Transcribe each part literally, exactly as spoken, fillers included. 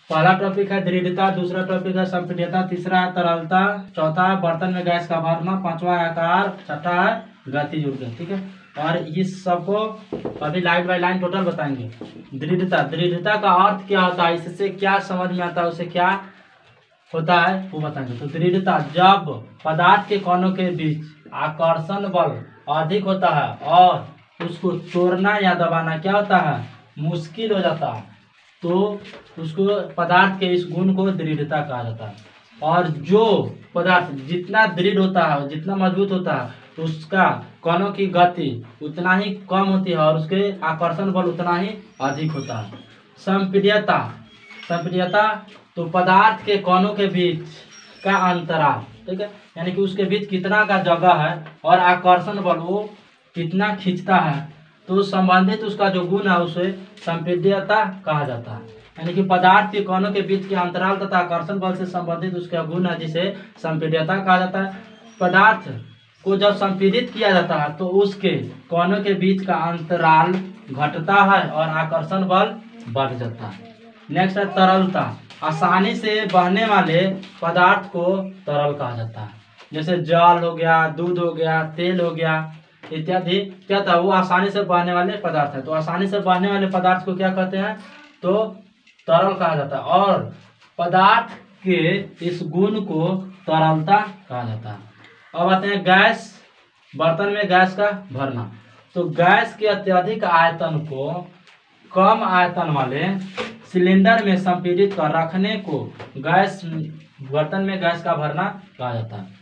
पहला टॉपिक है दृढ़ता, दूसरा टॉपिक है संपीड्यता, तीसरा है तरलता, चौथा है बर्तन में गैस का भरना, पांचवा है आकार, छठा है गतिज ऊर्जा। ठीक है, और इस सबको अभी लाइन बाय लाइन टोटल बताएंगे। दृढ़ता, दृढ़ता का अर्थ क्या होता है, इससे क्या समझ में आता है, उसे क्या होता है वो बताएंगे। तो दृढ़ता, जब पदार्थ के कोनों के बीच आकर्षण बल अधिक होता है और उसको तोड़ना या दबाना क्या होता है, मुश्किल हो जाता है, तो उसको पदार्थ के इस गुण को दृढ़ता कहा जाता है। और जो पदार्थ जितना दृढ़ होता है, जितना मजबूत होता है, उसका कोनों की गति उतना ही कम होती है और उसके आकर्षण बल उतना ही अधिक होता है। संपीड्यता, संपीड्यता तो पदार्थ के कोनों के बीच का अंतराल, ठीक है, यानी कि उसके बीच कितना का जगह है और आकर्षण बल वो कितना खींचता है, तो संबंधित उसका जो गुण है उसे संपीड्यता कहा जाता है। यानी कि पदार्थ के कोनों के बीच के अंतराल तथा आकर्षण बल से संबंधित उसका गुण है जिसे संपीड्यता कहा जाता है। पदार्थ को जब संपीड़ित किया जाता है तो उसके कोनों के बीच का अंतराल घटता है और आकर्षण बल बढ़ जाता है। नेक्स्ट है तरलता, आसानी से बहने वाले पदार्थ को तरल कहा जाता है। जैसे जल हो गया, दूध हो गया, तेल हो गया इत्यादि, क्या था, वो आसानी से बहने वाले पदार्थ है। तो आसानी से बहने वाले पदार्थ को क्या कहते हैं, तो तरल कहा जाता है। और पदार्थ के इस गुण को तरलता कहा जाता है। अब आते हैं गैस, बर्तन में गैस का भरना। तो गैस के अत्यधिक आयतन को कम आयतन वाले सिलेंडर में संपीड़ित कर रखने को गैस, बर्तन में गैस का भरना कहा जाता है।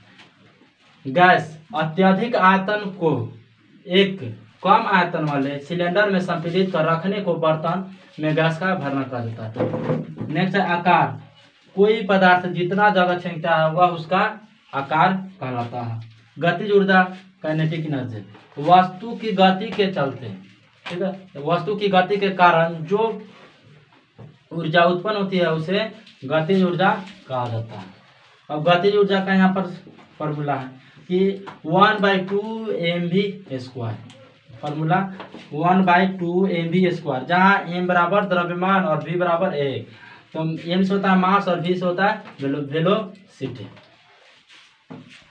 गैस अत्यधिक आयतन को एक कम आयतन वाले सिलेंडर में संपीड़ित कर रखने को बर्तन में गैस का भरना कहा जाता है। नेक्स्ट है आकार, कोई पदार्थ जितना जगह छेंकता है वह उसका आकार कहलाता है। गतिज ऊर्जा, काइनेटिक एनर्जी, वस्तु की गति के चलते, ठीक है, वस्तु की गति के कारण जो ऊर्जा उत्पन्न होती है उसे गतिज ऊर्जा कहा जाता है। अब गतिज ऊर्जा का यहाँ पर फॉर्मूला है कि one by two m v square, formula one by two m v square, जहाँ एम बराबर द्रव्यमान और वी बराबर एक। तो एम से होता है मास और वी से होता है वेलो वेलोसिटी।